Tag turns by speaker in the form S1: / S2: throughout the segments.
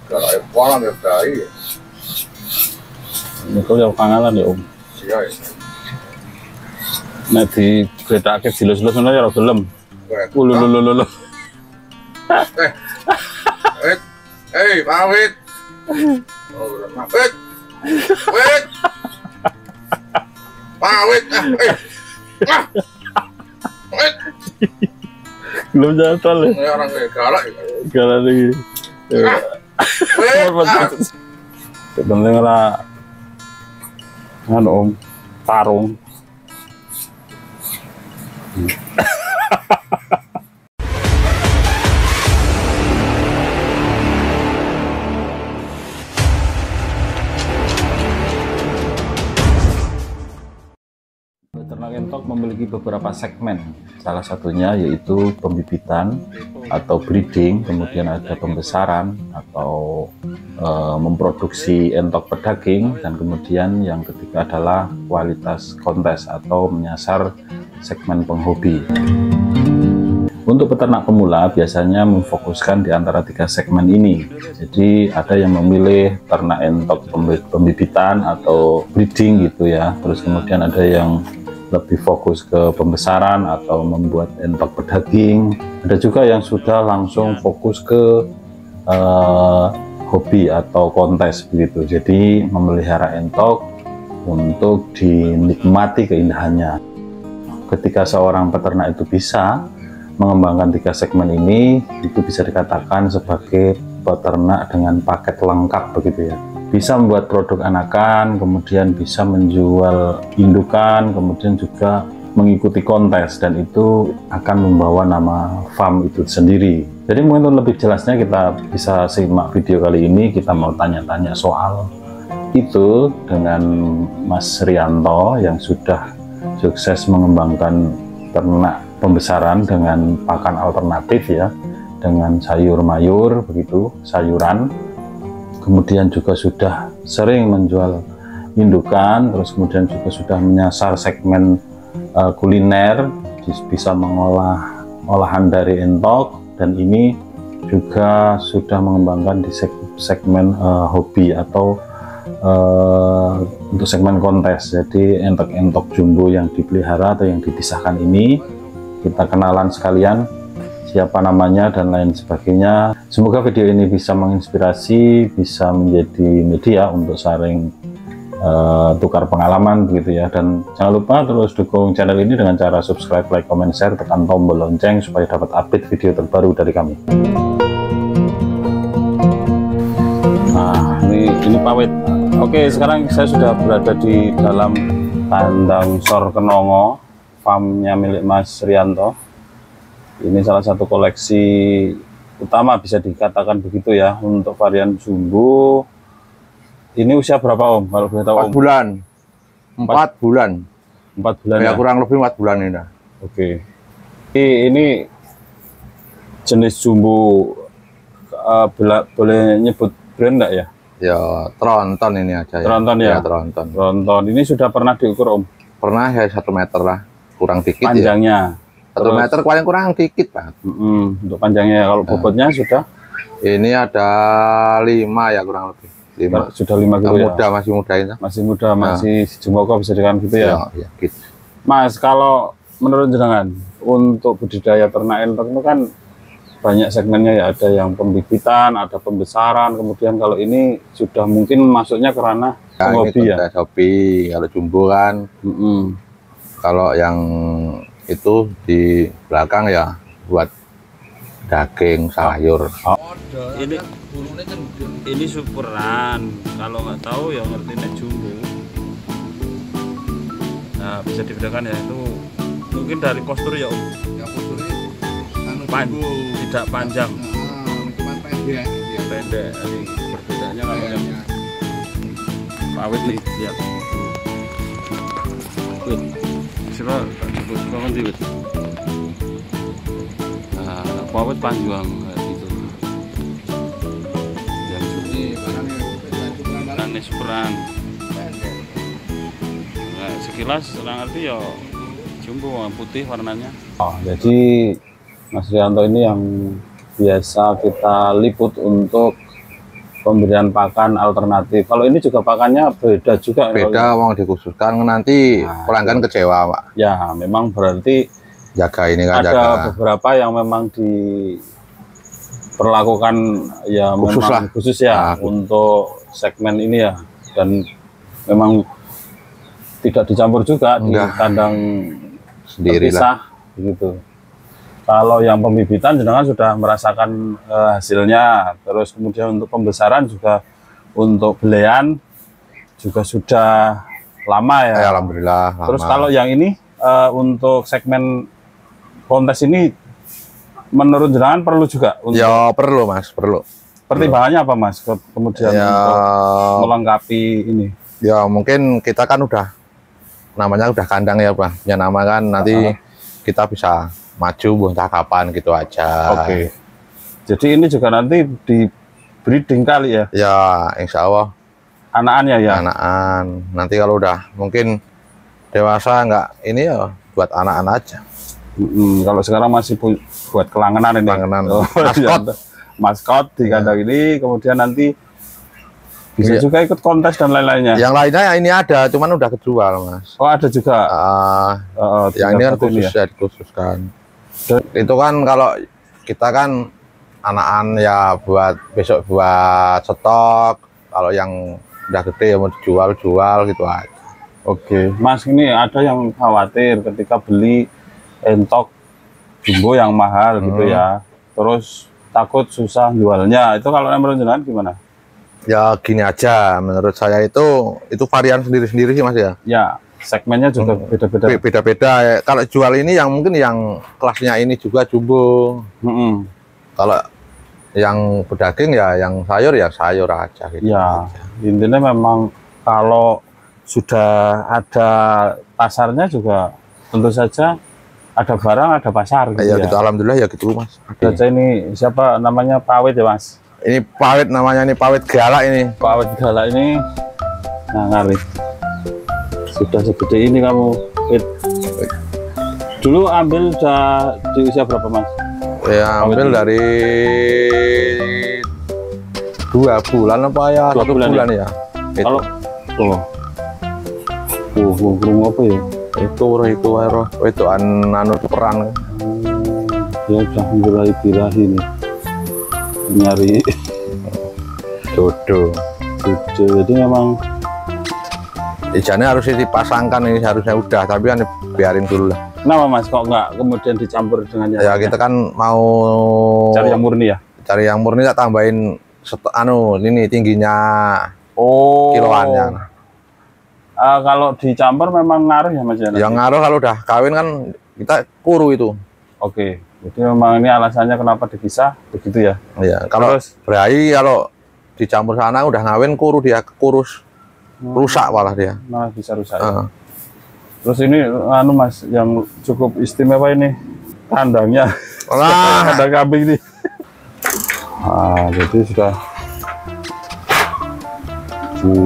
S1: Galak pola ngergai.
S2: Niku yo kangelan ya Om.
S1: Iya.
S2: Nek di gretake dilus-lus ngono ya ora gelem. Lho.
S1: Pawit. Oh, pawit. Pawit. Pawit. Pawit.
S2: Belum jatuh lho.
S1: Ini orang galak.
S2: Galak lagi. Penting ora kan Om tarung. Peternak entok memiliki beberapa segmen, salah satunya yaitu pembibitan atau breeding, kemudian ada pembesaran atau memproduksi entok pedaging, dan kemudian yang ketiga adalah kualitas kontes atau menyasar segmen penghobi. Untuk peternak pemula biasanya memfokuskan di antara tiga segmen ini. Jadi ada yang memilih ternak entok pembibitan atau breeding gitu ya, terus kemudian ada yang lebih fokus ke pembesaran atau membuat entok pedaging. Ada juga yang sudah langsung fokus ke hobi atau kontes begitu. Jadi memelihara entok untuk dinikmati keindahannya. Ketika seorang peternak itu bisa mengembangkan tiga segmen ini, itu bisa dikatakan sebagai peternak dengan paket lengkap begitu ya. Bisa membuat produk anakan, kemudian bisa menjual indukan, kemudian juga mengikuti kontes, dan itu akan membawa nama farm itu sendiri. Jadi mungkin untuk lebih jelasnya kita bisa simak video kali ini. Kita mau tanya-tanya soal itu dengan Mas Rianto yang sudah sukses mengembangkan ternak pembesaran dengan pakan alternatif ya, dengan sayur mayur begitu, sayuran. Kemudian juga sudah sering menjual indukan, terus kemudian juga sudah menyasar segmen kuliner, bisa mengolah olahan dari entok, dan ini juga sudah mengembangkan di segmen hobi atau untuk segmen kontes. Jadi entok-entok jumbo yang dipelihara atau yang dipisahkan ini, kita kenalan sekalian siapa namanya dan lain sebagainya. Semoga video ini bisa menginspirasi, bisa menjadi media untuk saling tukar pengalaman begitu ya. Dan jangan lupa terus dukung channel ini dengan cara subscribe, like, comment, share, tekan tombol lonceng supaya dapat update video terbaru dari kami. Nah, ini pawit. Oke, sekarang saya sudah berada di dalam kandang Sor Kenongo, farmnya milik Mas Rianto. Ini salah satu koleksi utama bisa dikatakan begitu ya untuk varian jumbo. Ini usia berapa Om? Kalau boleh tahu
S1: 4 bulan. 4 bulan.
S2: 4 bulan
S1: ya,
S2: ya?
S1: Kurang lebih 4 bulan ini.
S2: Oke. Ini jenis jumbo, boleh nyebut brand enggak ya?
S1: Ya, Tronton ini aja ya.
S2: Tronton ya?
S1: Ya, Tronton.
S2: Tronton. Ini sudah pernah diukur Om?
S1: Pernah ya, 1 meter lah. Kurang dikit
S2: panjangnya.
S1: Ya. 1 meter paling kurang dikit Pak.
S2: Untuk panjangnya. Kalau bobotnya sudah?
S1: Ini ada 5 ya kurang lebih. 5.
S2: Sudah 5 kilo ya?
S1: Muda, masih muda ini.
S2: Masih muda, masih jemboko bisa dikatakan gitu ya?
S1: Ya, gitu.
S2: Mas, kalau menurut jenengan untuk budidaya ternak entok itu kan banyak segmennya ya, ada yang pembibitan, ada pembesaran, kemudian kalau ini sudah mungkin masuknya ke ranah hobi ya?
S1: Hobi, kalau jumbo kan. Kalau yang itu di belakang ya buat daging, sayur.
S2: Ini superan, kalau nggak tahu ya ngertinya jumbo. Nah, bisa dibedakan ya, itu mungkin dari postur ya Om.
S1: Ya posturnya
S2: tidak panjang,
S1: cuma pendek.
S2: Pendek. Ini perbedaannya kalau yang pawit nih, lihat. Siapa? Nah, pawit panjang gitu. Yang ini barangnya superan. Nah, sekilas orang arti ya jumbo putih warnanya. Oh, jadi Mas Rianto ini yang biasa kita liput untuk pemberian pakan alternatif. Kalau ini juga pakannya beda juga.
S1: Beda, mau dikhususkan nanti pelanggan kecewa, Pak.
S2: Ya, memang berarti
S1: Jaga ini kan,
S2: ada
S1: jaga.
S2: beberapa yang memang diperlakukan ya
S1: Khusus
S2: memang
S1: lah.
S2: khusus ya untuk segmen ini ya, dan memang tidak dicampur juga di
S1: Enggak.
S2: kandang
S1: Sendiri lah.
S2: terpisah gitu. Kalau yang pembibitan jenengan sudah merasakan hasilnya, terus kemudian untuk pembesaran juga, untuk belean juga sudah lama ya.
S1: Ya, alhamdulillah.
S2: Terus
S1: lama.
S2: kalau yang ini untuk segmen kontes ini menurut jenengan perlu juga untuk
S1: Ya perlu, Mas, perlu.
S2: pertimbangannya apa, Mas? Kemudian
S1: Ya,
S2: untuk melengkapi ini.
S1: ya mungkin kita kan udah namanya udah kandang ya, Pak. Ya nama kan nanti kita bisa maju entah kapan gitu aja.
S2: Oke. Jadi ini juga nanti di breeding kali ya,
S1: Ya, insya Allah
S2: anakannya ya.
S1: anakan. Nanti kalau udah mungkin dewasa nggak ini ya buat anak-anak aja.
S2: Kalau sekarang masih buat kelangenan ini.
S1: Kelangenan.
S2: Oh,
S1: Maskot.
S2: Maskot di kandang ini, kemudian nanti bisa
S1: Iya.
S2: juga ikut kontes dan lain-lainnya.
S1: Yang lainnya ya ini ada, cuman udah kejual, Mas.
S2: Oh, ada juga.
S1: Yang ini kan
S2: tinggal satu
S1: khusus ya, dikhususkan. Itu kan kalau kita kan anakan ya buat besok buat stok. Kalau yang udah gede ya mau dijual gitu aja.
S2: Oke, Mas, ini ada yang khawatir ketika beli entok jumbo yang mahal gitu ya, terus takut susah jualnya. Itu kalau menurut jenengan gimana?
S1: Ya gini aja, menurut saya itu varian sendiri-sendiri sih, Mas ya.
S2: Ya, segmennya juga beda-beda.
S1: Beda-beda. Kalau jual ini yang mungkin yang kelasnya ini juga jumbo. Kalau yang pedaging ya yang sayur ya sayur aja gitu.
S2: Ya, intinya memang kalau sudah ada pasarnya juga tentu saja ada barang, ada pasar gitu
S1: Ya,
S2: ya.
S1: gitu, alhamdulillah ya gitu, Mas.
S2: Saja ini siapa namanya, Pawit ya, Mas?
S1: Ini pawit namanya, ini pawit galak ini.
S2: Pawit galak ini. Nah, ngari. Sudah segede ini kamu, Wit. Dulu ambil udah di usia berapa, Mas?
S1: Ya ambil dari 2 bulan apa ya,
S2: 2
S1: 1
S2: bulan
S1: bulan ya.
S2: Kalau burung apa ya?
S1: Itu aero itu anu perang.
S2: Ya udah mulai birahi nih, nyari
S1: Dodo.
S2: cucu. Jadi memang
S1: Ijannya harus dipasangkan, ini harusnya udah, tapi kan biarin dulu lah.
S2: kenapa, Mas, kok nggak kemudian dicampur dengan yang
S1: Ya kita kan mau
S2: cari yang murni ya?
S1: cari yang murni, tak tambahin ini tingginya
S2: Oh,
S1: kiloannya.
S2: kalau dicampur memang ngaruh ya, Mas ya?
S1: Yang ngaruh kalau udah kawin kan kita kuru itu.
S2: Oke, jadi memang ini alasannya kenapa dipisah begitu ya?
S1: Ya, kalau
S2: Terus?
S1: berahi kalau dicampur sana udah ngawin kuru, dia kurus, rusak malah dia.
S2: Malah bisa rusak ya? Terus ini anu, Mas, yang cukup istimewa ini kandangnya.
S1: Nah,
S2: Kandang kambing nih. Jadi sudah di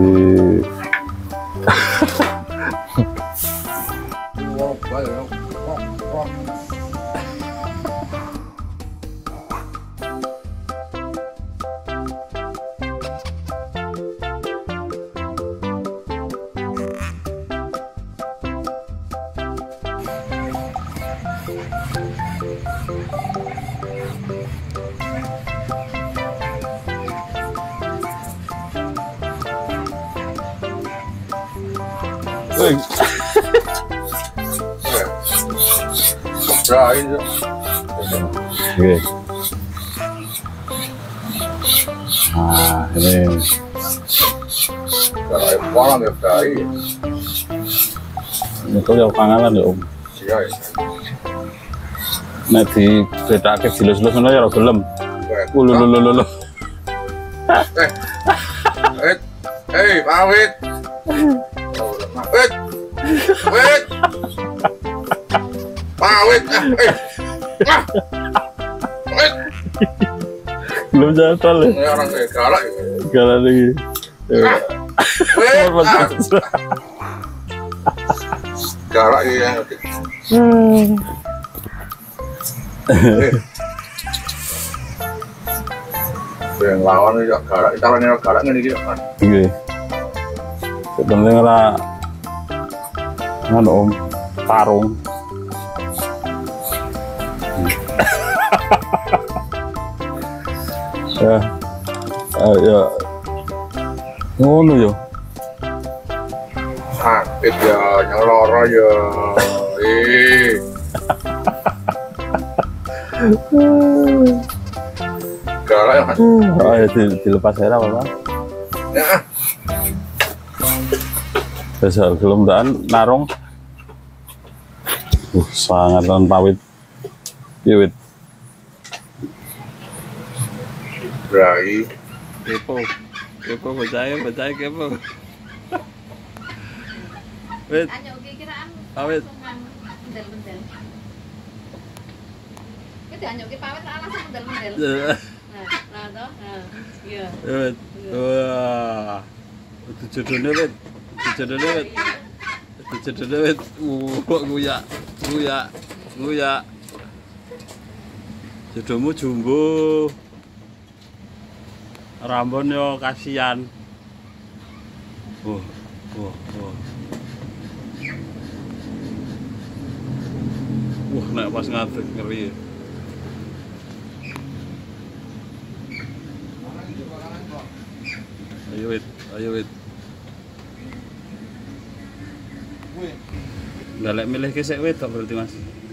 S2: Oke. Nah, ini itu yang pangalan ya, Om. Nek di bedake dilus-lus ngono ya ora gelem. Lho.
S1: Hei, pawit. Pawit. Pawit. Pawit.
S2: Belum jatuh ya.
S1: Ini orang kayak galak.
S2: Galak lagi.
S1: Galak ya. Yang lawan itu galak, caranya galak ngene iki kan.
S2: Nggih. Penting ora ngono Om, tarung. Ya. Ya. Ngono yo.
S1: Sakit ya, nyeloro ya. Galak ya, Mas.
S2: Oh ya dilepas aja apa?
S1: Ya.
S2: Besar kelomdaan narung. Sangat pawit. Piwit.
S1: Brai.
S3: Kepo percaya kepo. Wit,
S4: Anyo kiraan
S3: Pawit.
S4: mendel-mendel. Wis anyoke pawit lah langsung mendel-mendel. Nah toh. Nah, iya.
S3: Wit. Wah. Itu jodohnya Wit. Wit. Kok nguyak. Jodohmu jumbo. Rambon yo kasihan. Nek pas ngadeg ngeri. Ayo wit. Nggak lek milih kesek wit berarti Mas.